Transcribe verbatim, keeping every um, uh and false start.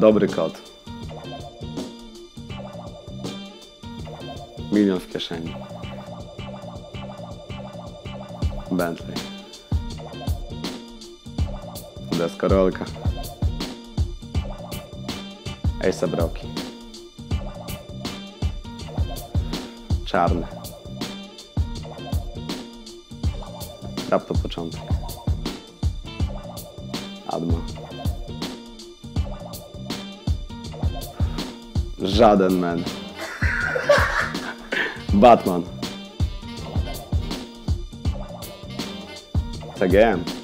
Dobry kot. Milion w kieszeni. Bentley. Deskorolka. A$ap Rocky. Czarny. Rap to początek. Adma. Żaden man. Batman. C G M.